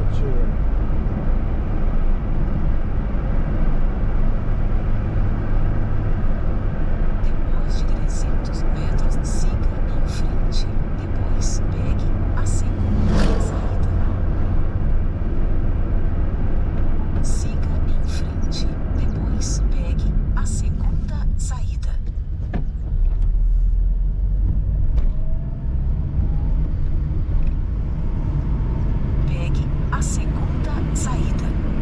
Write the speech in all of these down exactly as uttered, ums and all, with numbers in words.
frente. Depois de trezentos metros, siga em frente. Depois, pegue a segunda saída. Siga em frente. Depois, pegue a segunda saída. Pegue a segunda saída.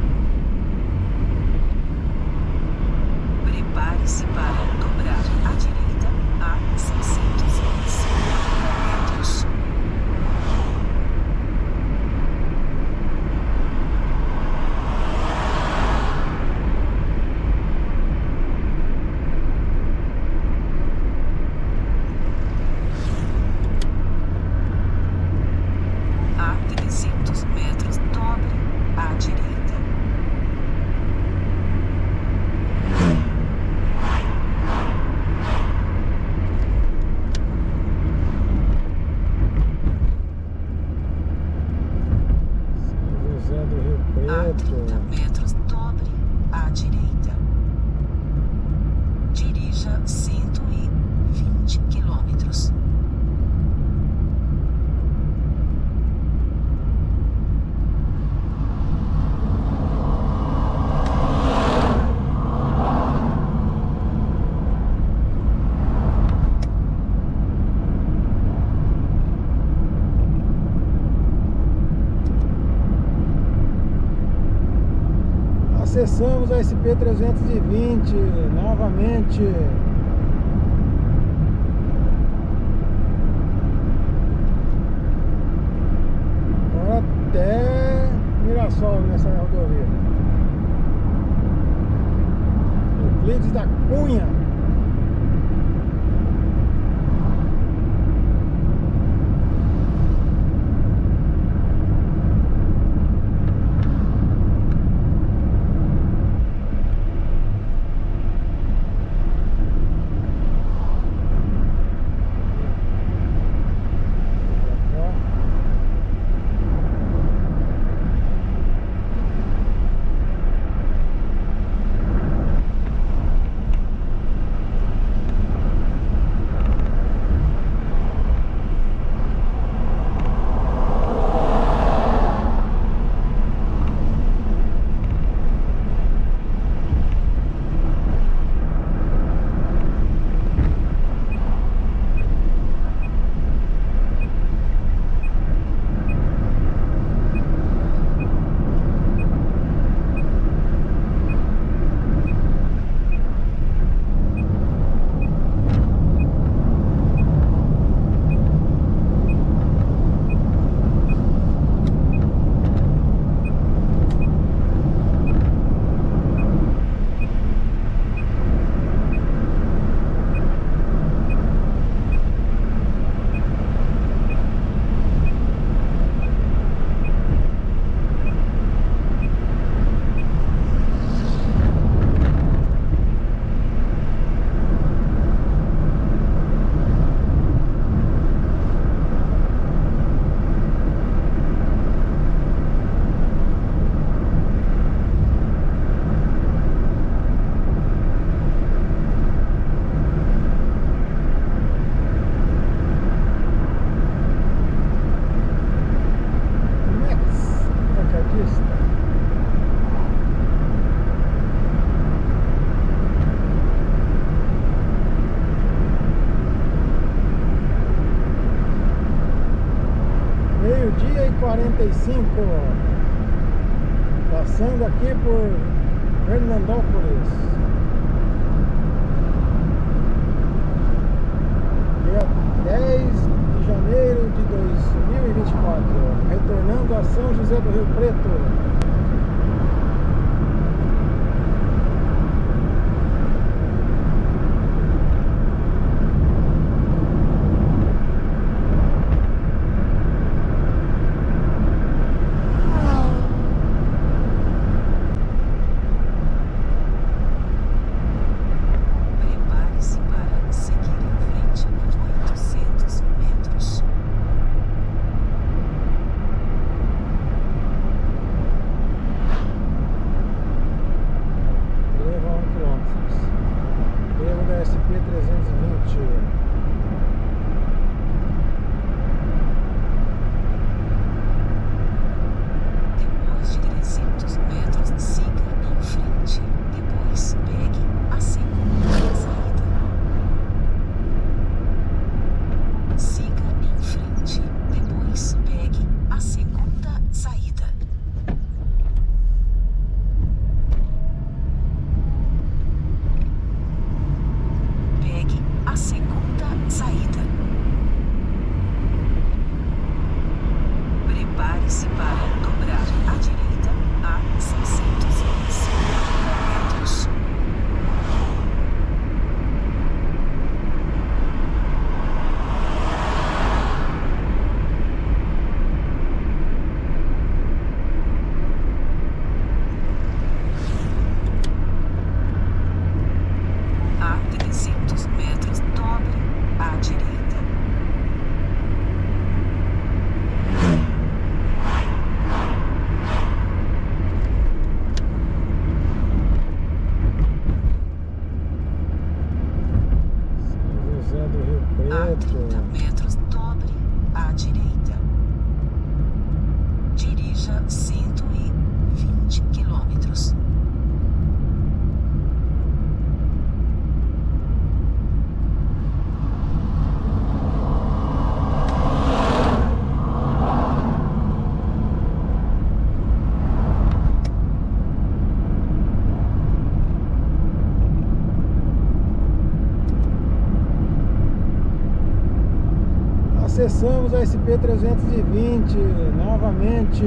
Prepare-se para dobrar à direita a seiscentos e cinquenta metros. A trezentos metros, dobre à direita. São José do Rio A trinta Preto. metros, dobre à direita. Dirija cento e vinte quilômetros. Acessamos a S P trezentos e vinte novamente. Agora até Mirassol nessa rodovia. Euclides da Cunha. quarenta e cinco, passando aqui por Fernandópolis. Dia dez de janeiro de dois mil e vinte e quatro, retornando a São José do Rio Preto. siga em frente. Depois, pegue a segunda saída. Pegue a segunda saída. Prepare-se para dobrar à direita a seiscentos e cinquenta metros. A trezentos metros, dobre à direita. José do Rio A Preto. trinta metros, dobre à direita. Dirija cento e vinte quilômetros. Acessamos a S P trezentos e vinte novamente.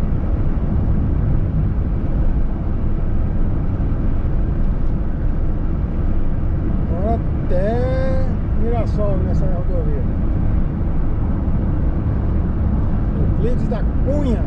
Agora até Mirassol nessa rodovia. Euclides da Cunha.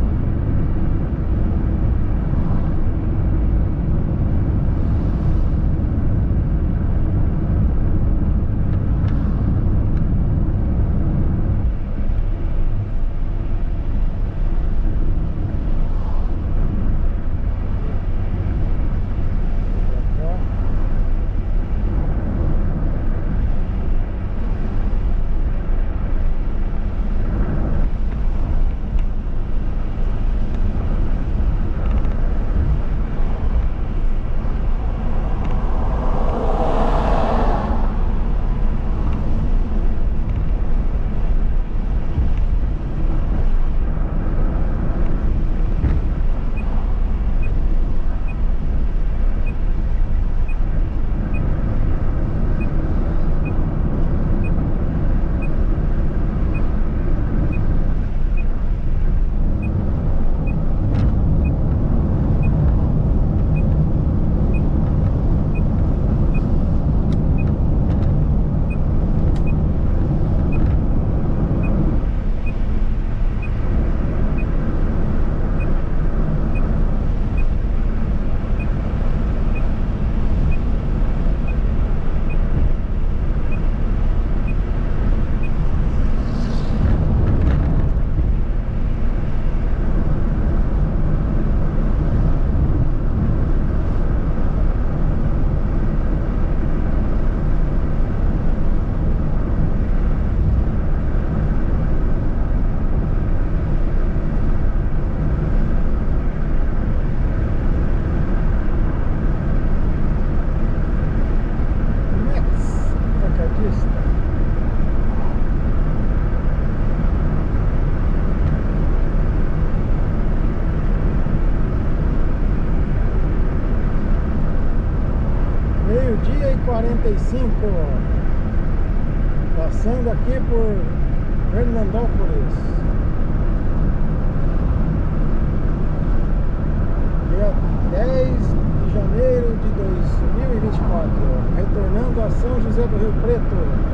quarenta e cinco, passando aqui por Fernandópolis. Dia dez de janeiro de dois mil e vinte e quatro, retornando a São José do Rio Preto.